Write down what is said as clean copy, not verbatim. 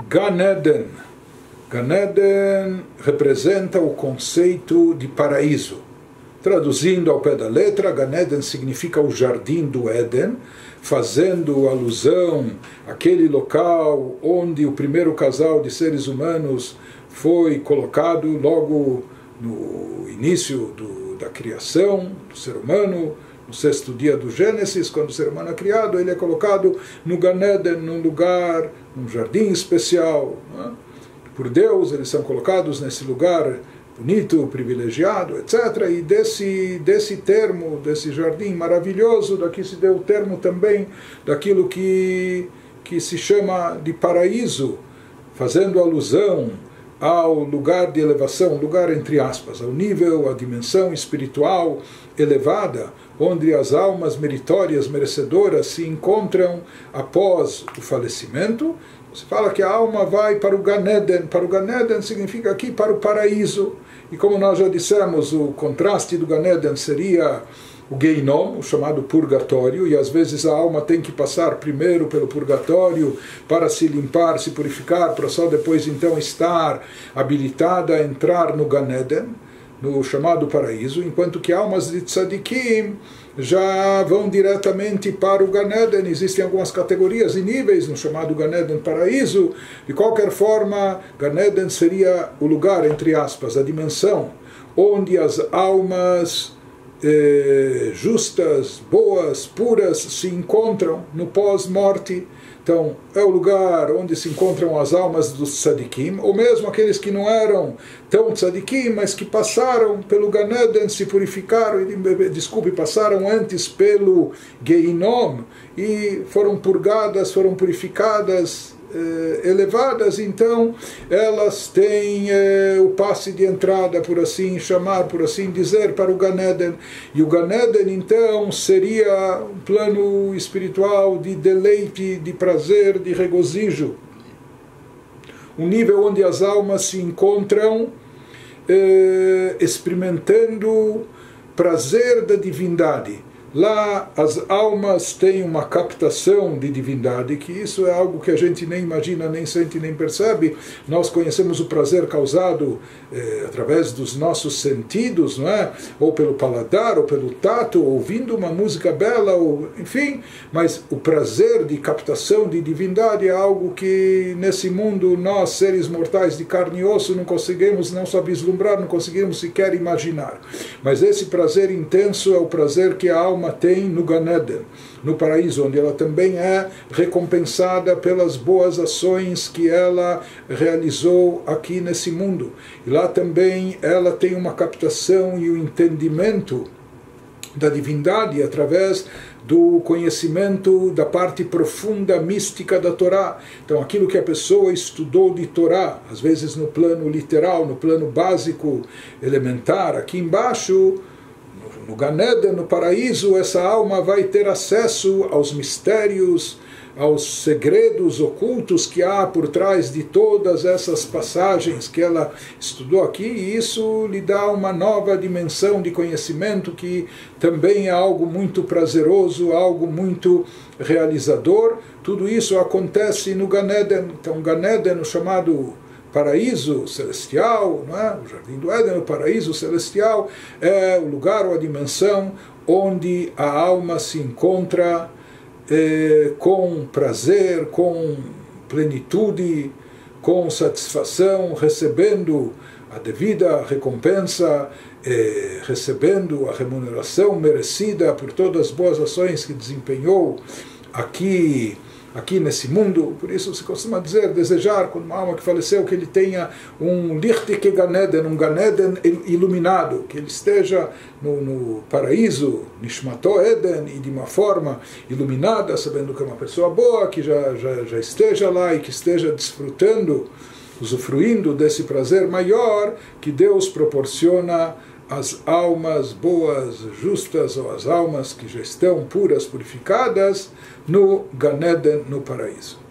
Gan Eden. Gan Eden representa o conceito de paraíso. Traduzindo ao pé da letra, Gan Eden significa o jardim do Éden, fazendo alusão àquele local onde o primeiro casal de seres humanos foi colocado logo no início da criação do ser humano, no sexto dia do Gênesis, quando o ser humano é criado, ele é colocado no Gan Eden, num lugar, num jardim especial, né? Por Deus, eles são colocados nesse lugar bonito, privilegiado, etc. E desse termo, desse jardim maravilhoso, daqui se deu o termo também daquilo que se chama de paraíso, fazendo alusão ao lugar de elevação, lugar entre aspas, ao nível, à dimensão espiritual elevada, onde as almas meritórias, merecedoras se encontram após o falecimento. Se fala que a alma vai para o Gan Eden. Para o Gan Eden significa aqui para o paraíso. E como nós já dissemos, o contraste do Gan Eden seria o Geinom, o chamado purgatório, e às vezes a alma tem que passar primeiro pelo purgatório para se limpar, se purificar, para só depois então estar habilitada a entrar no Gan Eden, no chamado paraíso, enquanto que almas de tzadikim já vão diretamente para o Gan Eden. Existem algumas categorias e níveis no chamado Gan Eden paraíso. De qualquer forma, Gan Eden seria o lugar, entre aspas, a dimensão, onde as almas justas, boas, puras se encontram no pós-morte. Então, é o lugar onde se encontram as almas dos tzadikim, ou mesmo aqueles que não eram tão tzadikim, mas que passaram pelo Gan Eden, se purificaram, passaram antes pelo Geinom, e foram purgadas, foram purificadas, elevadas, então elas têm o passe de entrada, por assim chamar, por assim dizer, para o Gan Eden. E o Gan Eden então seria um plano espiritual de deleite, de prazer, de regozijo, um nível onde as almas se encontram experimentando prazer da divindade. Lá as almas têm uma captação de divindade, que isso é algo que a gente nem imagina, nem sente, nem percebe. Nós conhecemos o prazer causado através dos nossos sentidos, não é? Ou pelo paladar, ou pelo tato, ouvindo uma música bela, ou, enfim. Mas o prazer de captação de divindade é algo que nesse mundo nós, seres mortais de carne e osso, não conseguimos não só vislumbrar, não conseguimos sequer imaginar. Mas esse prazer intenso é o prazer que a alma tem no Gan Eden, no paraíso, onde ela também é recompensada pelas boas ações que ela realizou aqui nesse mundo. E lá também ela tem uma captação e o entendimento da divindade através do conhecimento da parte profunda, mística da Torá. Então aquilo que a pessoa estudou de Torá, às vezes no plano literal, no plano básico, elementar, aqui embaixo, no Gan Eden, no paraíso, essa alma vai ter acesso aos mistérios, aos segredos ocultos que há por trás de todas essas passagens que ela estudou aqui, e isso lhe dá uma nova dimensão de conhecimento que também é algo muito prazeroso, algo muito realizador. Tudo isso acontece no Gan Eden. Então, Gan Eden, o chamado paraíso celestial, não é? O jardim do Éden, o paraíso celestial, é o lugar ou a dimensão onde a alma se encontra com prazer, com plenitude, com satisfação, recebendo a devida recompensa, recebendo a remuneração merecida por todas as boas ações que desempenhou aqui nesse mundo. Por isso se costuma dizer, desejar, quando uma alma que faleceu, que ele tenha um Lichtige Gan Eden, um Gan Eden iluminado, que ele esteja no paraíso, Nishmato Eden, e de uma forma iluminada, sabendo que é uma pessoa boa, que já esteja lá e que esteja desfrutando, usufruindo desse prazer maior que Deus proporciona às almas boas, justas, ou às almas que já estão puras, purificadas, no Gan Eden, no paraíso.